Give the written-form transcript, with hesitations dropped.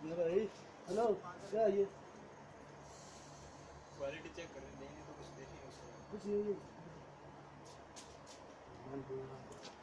ये भाई हेलो क्या है ये क्वालिटी चेक कर देंगे तो कुछ देखेंगे उसको कुछ नहीं